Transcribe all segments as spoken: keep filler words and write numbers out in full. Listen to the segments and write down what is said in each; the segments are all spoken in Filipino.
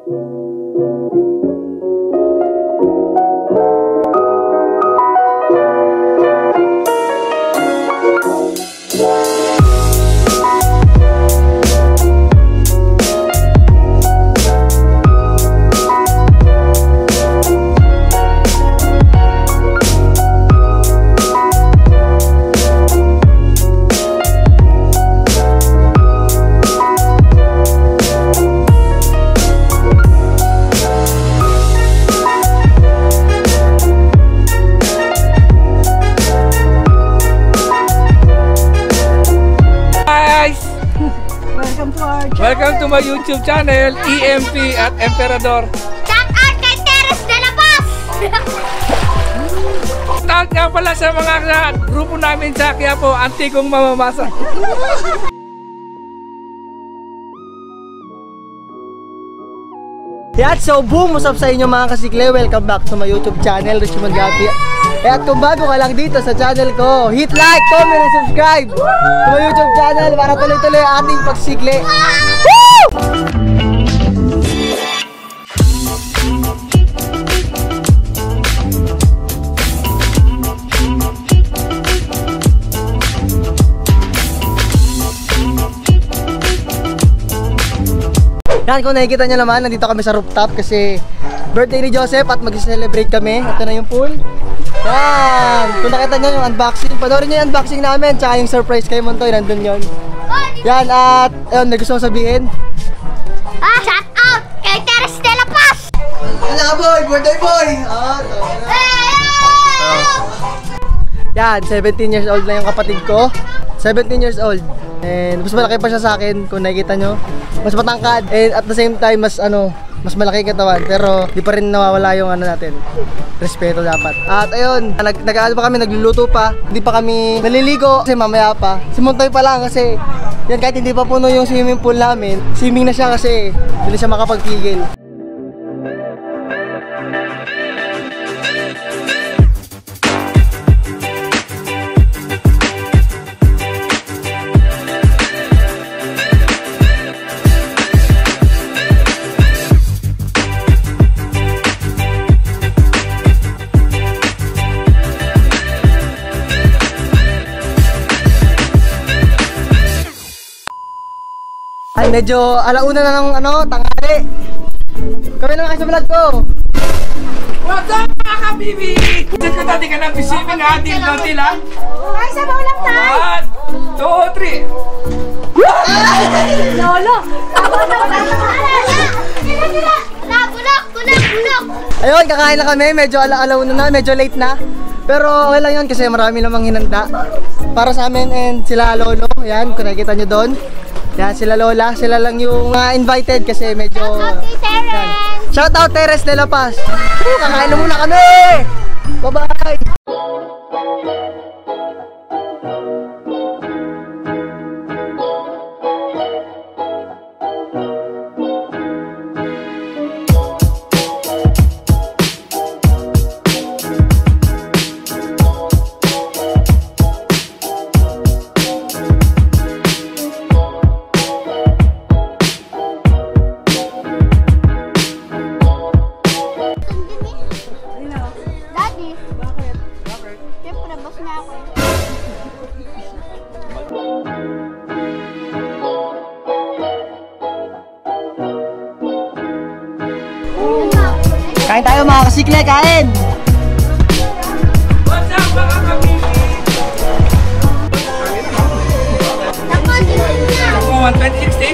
Welcome to my YouTube channel, E M P at Emperador. Shout out kay Teres de la Paz! Shout out nga pala sa mga grupo namin sa Quiapo, Antigong Mamamasa. Yan, so boom! What's up sa inyo mga kasikle? Welcome back to my YouTube channel, Richmond Gapi. Eh, at kung bago ka lang dito sa channel ko, hit like, comment, and subscribe to my YouTube channel para tuloy-tuloy ang ating pagsikle. Woo! Yan, kung nakikita nyo naman, nandito kami sa rooftop kasi birthday ni Joseph at mag-celebrate kami. Ito na yung pool. Yan! Kung nakita nyo yung unboxing, panoorin nyo yung unboxing namin tsaka yung surprise kay Montoy, nandun yun. Yan, at ayun, may gusto mong sabihin? Ah, shout out kay Teres de la Paz! Wala boy! Birthday boy! Ah, ito. Yan, seventeen years old na yung kapatid ko. seventeen years old. And mas malaki pa siya sa akin kung nakikita nyo. Mas matangkad and at the same time mas ano, mas malaki yung katawan, pero di pa rin nawawala yung ano natin, respeto dapat. At ayun, nag nag-aano pa kami, nagluluto pa. Hindi pa kami naliligo kasi mamaya pa. Si Montoy pa lang kasi yan, kahit hindi pa puno yung swimming pool namin, swimming na siya kasi hindi siya makapagpigil. Ay, medyo alauna na ng ano, tanghali. Kami naman kayo sa vlog ko. What's up mga kabibi? Check ko dati ka ng receiving ha, deal no deal ha. Ay, sabaw lang tayo! One, two, three. Lolo! Bulok! Bulok! Bulok! Ayun, kakain na kami, medyo ala alauna na, medyo late na. Pero okay lang yun kasi marami namang hinanda para sa amin and sila lolo. Yan, kung nakikita nyo doon. Yan, sila lola, sila lang yung uh, invited kasi medyo... Shout out kay Teres! Shout out Teres de la Paz! Uh, kakain na muna kami! Bye-bye! Kain tayo mga kasikle, kain! What's up mga kabibi? Ako one twenty sixty?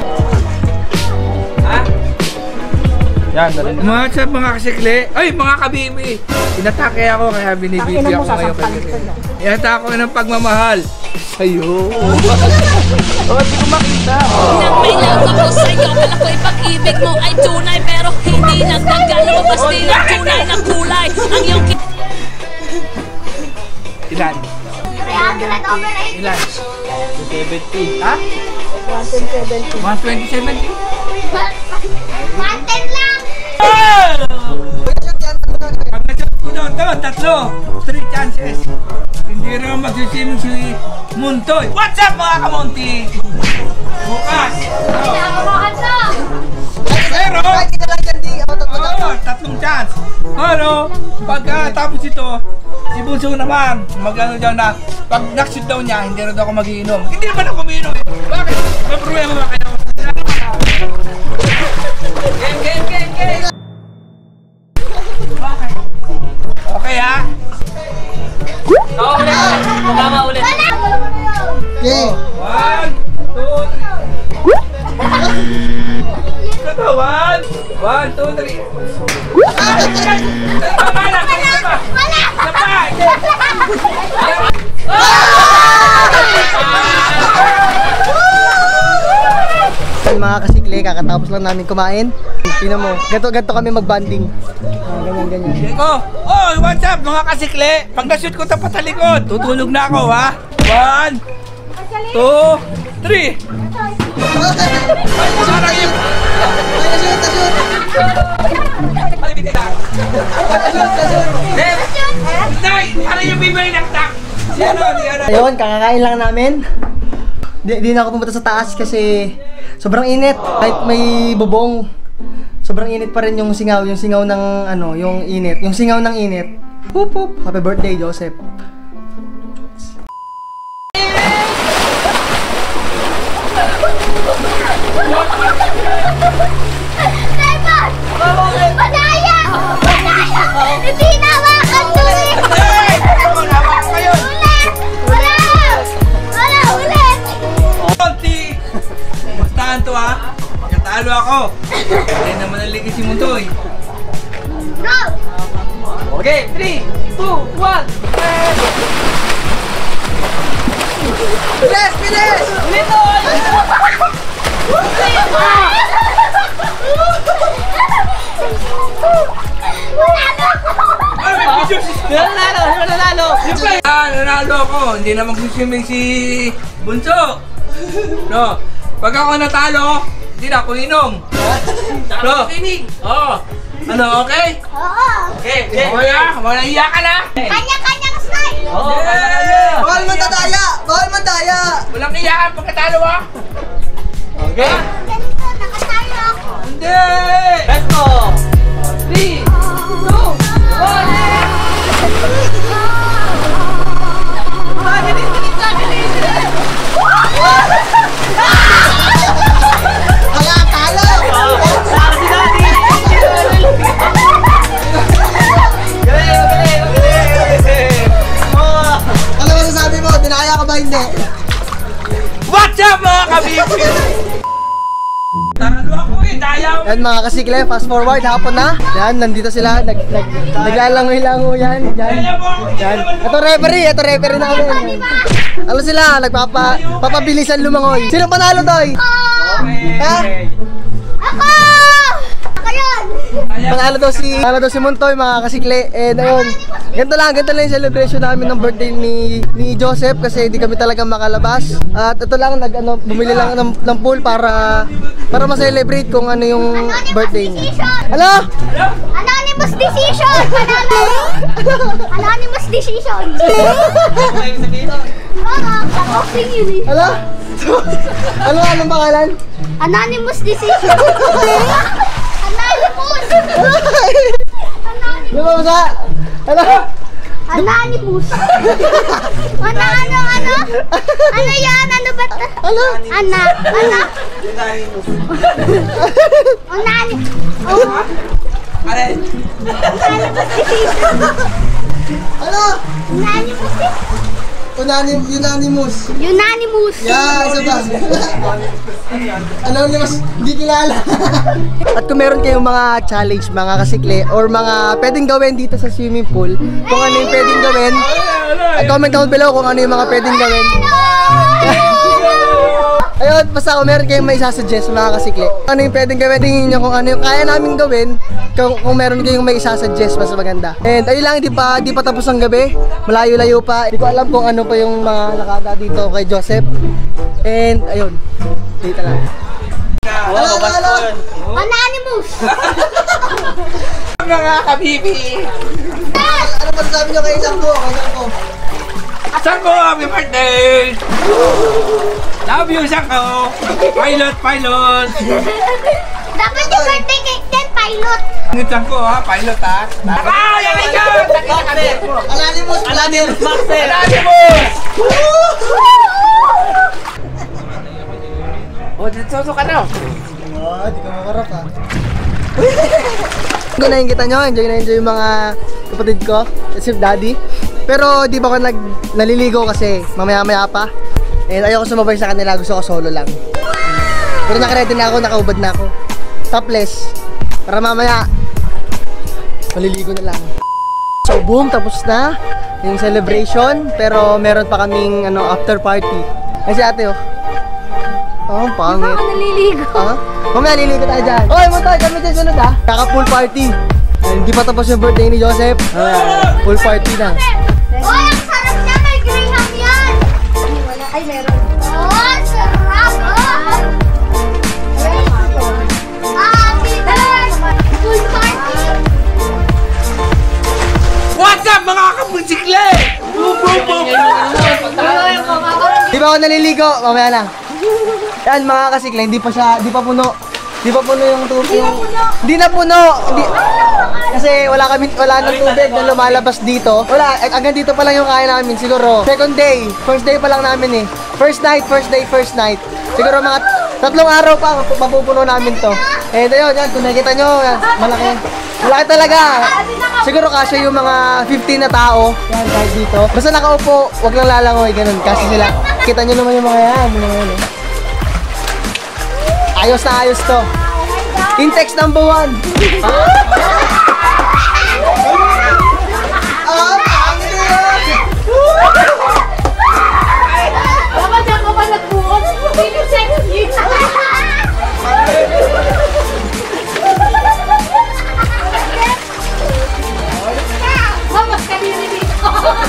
Ha? Yan, dali na. What's up mga kasikle? Ay mga kabibi! Inatake ako kaya binibibigyan ko ngayon kasikle. Inatake ako ng pagmamahal. Ayo. Oh, hindi ko makita. May lang ako sa'yo, kala ko ipag-ibig mo ay tunay pero hindi nagkagalaw. Basta ng tunay ng kulay. Ang iyong Ilan? Ilan? two seventy. Ha? one twenty seventy? one ten lang! Pag na-shot ko doon, doon, tatlo. Three chances. Hindi rin magsisiming si Montoy. What's up mga kamonti? Bukas. Nakakabahan na! Pero, chance. Ano, pagkatapos ito, si Bunso naman, mag-ano daw na, pag nakshoot daw niya, hindi na daw ako mag-iinom. Hindi naman ako umiinom eh. Bakit? May problema ba kayo? Game, game, game, game! Okay. Okay ha? Oo, ulit. Tama ulit. Okay. One, two, three. Katawan! One, two, three. Tama na! Tama! Wala! Tama! Mga kasikli, kakatapos lang namin kumain. Tingnan mo, ganito, ganito kami mag-banding. Ah, ganyan, ganyan. Eko! Oh, what's up mga kasikli? Pag na-shoot ko tapat sa likod, tutulog na ako ha? One, two, three! Parang yung... Ay, bitin na! Nay! Parang yung bibay ng tak! Si ano? Si ano? Ayun, kakakain lang namin. Di, di na ako pumunta sa taas kasi sobrang init. Kahit may bubong, sobrang init pa rin yung singaw. Yung singaw ng ano, yung init. Yung singaw ng init. Hoop hoop. Happy birthday, Joseph. Simon! Madaya! Madaya! Hindi nawakan to eh! Hey! Wala ba kayo? Ulit! Wala! Wala! Ulit! Konti! Bastahan to ha? Katalo ako! Hindi naman naligis si Muntoy. Go! Okay, three, two, one! Bilis! Bilis! Wala na ako! Ay, may video si... Nanalo! Nanalo! Siyempre! Ah, nanalo ako. Hindi naman gusto si Bunso. No. Pag ako natalo, hindi na ako inom. No. Oo. Ano, okay? Oo! Okay, okay. Okay ah, wala iya ka na. Kanya-kanyang style! Oo, kanya-kanya. Bawal man dadaya! Bawal man daya! Walang iyakan pagkatalo ah. Okay? Ganito, nakatayo ako! Hindi! Let's go! Three, two, one! Wala! Talo! Para si Daddy! Galing, galing, galing! Oh! Ano masasabi mo? Dinaya ka ba hindi? What's up mga kabibi? Taralo ako eh, dayaw. Yan mga kasikle, fast forward, hapon na. Yan, nandito sila, nag, nag, naglalangoy-langoy yan. Yan, yan. Ito referee, ito referee namin. Ano sila, nagpapa, papabilisan lumangoy. Sino panalo, Toy? Ha? Ako! Ako yun! Panalo daw si, panalo daw si Montoy, mga kasikle. And ayun, ganito lang, ganito lang yung celebration namin ng birthday ni, ni Joseph kasi hindi kami talaga makalabas. At ito lang, nag, ano, bumili lang ng, ng pool para, para ma-celebrate kung ano yung birthday niya. Hello? Anonymous decision! Panalo! Anonymous decision! Oo, sa offering yun eh. Hello? Ano nga anong pangalan? Anonymous decision! Anonymous! Ano ba sa? Hello? Anonymous! Ano, ano, ano? Ano yan? Ano ba ito? Hello? Ana, ana? Anonymous! Oh, Alin? anonymous decision! Hello? Anonymous decision! Unanim, unanimous. Unanimous! Yeah, isa ba? Anonymous, hindi kilala. At kung meron kayong mga challenge, mga kasikle, or mga pwedeng gawin dito sa swimming pool, kung ano yung pwedeng gawin, comment down below kung ano yung mga pwedeng gawin. Ayun, basta kung meron kayong may isasuggest, mga kasikle, ano yung pwedeng gawin, tingin nyo kung ano yung kaya namin gawin, kung, kung meron kayong may isasuggest, mas maganda. And ayun lang, di pa, di pa tapos ang gabi, malayo-layo pa, hindi ko alam kung ano pa yung mga nakada dito kay Joseph. And ayun, dito lang. Wow, basta yun! Anonymous! Mga kabibi! Ano masasabi nyo kay isang ko? Isang ko? Sangko, happy birthday! Love you, Sangko! Pilot, pilot! Dapat yung birthday cake din, pilot. Ngitan ko ha, pilot ha. Ah, yan ikaw! Anonymous! Anonymous Maxer! Anonymous! Oh, dito ka na. Oh, di ka makarap ha. Enjoy na yung kita nyo, enjoy na enjoy yung mga kapatid ko, si Daddy. Pero di ba ako nag, naliligo kasi mamaya-maya pa. And ayoko sumabay sa kanila, gusto ko solo lang. Pero nakaready na ako, nakaubad na ako. Topless. Para mamaya, maliligo na lang. So boom, tapos na yung celebration. Pero meron pa kaming ano, after party. Ay si ate oh. Oh, pangit. Ako naliligo. Ha? Mamaya liligo tayo dyan. Oy, Montoy, kami dyan sunod ha. Kaka-pool party. Hindi pa tapos yung birthday ni Joseph. Ah, pool party na. Oy, ang sarap niya. May graham yan. Wala. Ay, meron. Oh, sarap. Oh. Happy birthday. Pool party. What's up mga kamusikle? Boom, boom, boom. Di ba ako naliligo? Mamaya na. Yan mga kasikla, hindi pa siya, hindi pa puno. Hindi pa puno yung tubig. Hindi na puno. Hindi. Kasi wala kami, wala nang tubig na lumalabas dito. Wala, eh, hanggang dito pa lang yung kaya namin siguro. Second day, first day pa lang namin eh. First night, first day, first night. Siguro mga tatlong araw pa mapupuno namin to. Eh, yun, yan, kung nakikita nyo, yan, malaki. Malaki talaga. Siguro kasi yung mga fifteen na tao, yan, kahit dito. Basta nakaupo, wag lang lalangoy, ganun. Kasi sila, kita nyo naman yung mga yan, yung mga yan eh. Ayos na ayos to. Intex number one. Dapat ako pa nagbuot. Hindi sexy. Mas kanina dito.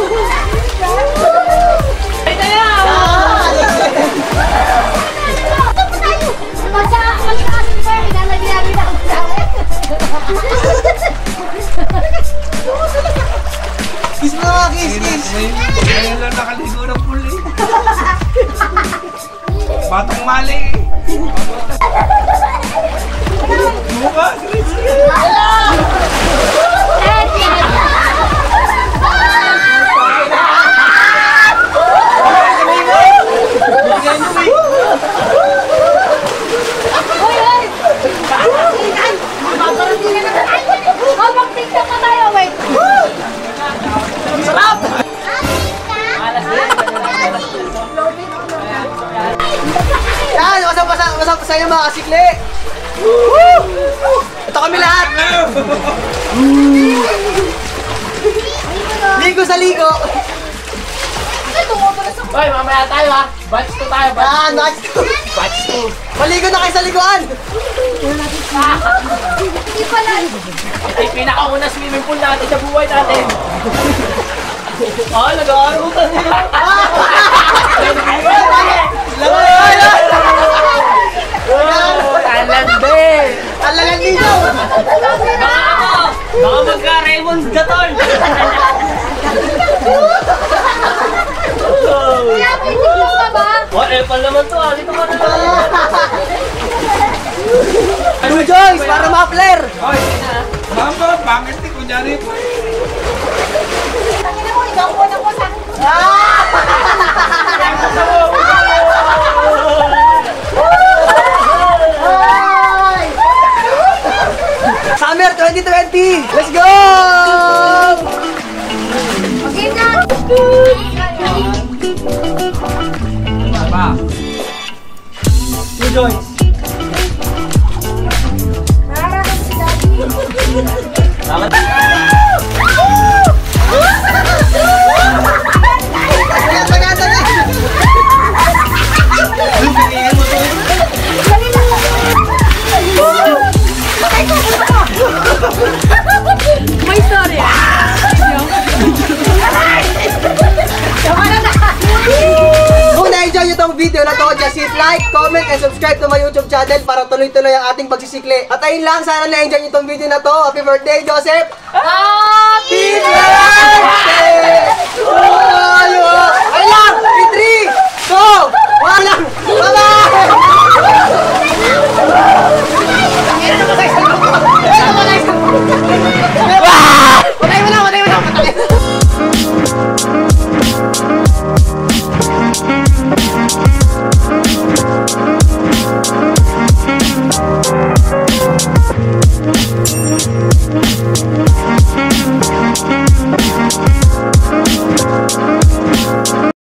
Ay, tayo! Masa, masa, sir, ilalagyan namin ang jacket. Kiss mo mga kiss, kiss. Ngayon lang nakaligo ng puli. Batong mali. Buka, Yan, masap sa iyo mga kasikli. Ito kami lahat. Ligo sa ligo. Hoy, mamaya tayo ha. Batch two tayo, batch Yan, next. Batch two. Maligo na kayo sa liguan. Hindi pala. Ito yung pinakauna swimming pool natin sa buhay natin. Ah, nag-aaral ka nila. Talande. Talagang ligo. Baka ako. Baka magka-Raymond Gaton. Kaya may tigil ka ba? Oh, Epal naman to ah. Dito ka na lang. Two joints para ma-flare. Hoy, mama, bakit di kunyari po? Tangina mo, ikaw muna ko sa... Summer twenty twenty. Let's go! Okay na. Ba? Two joints. Nararamdaman si Daddy. May story. Kung na-enjoy nyo tong video na to, just hit like, comment, and subscribe to my YouTube channel para tuloy-tuloy ang ating pagsisikli. At ayun lang, sana na-enjoy nyo tong video na to. Happy birthday, Joseph! Happy birthday! Ay lang! In three, two, one lang! Bye-bye!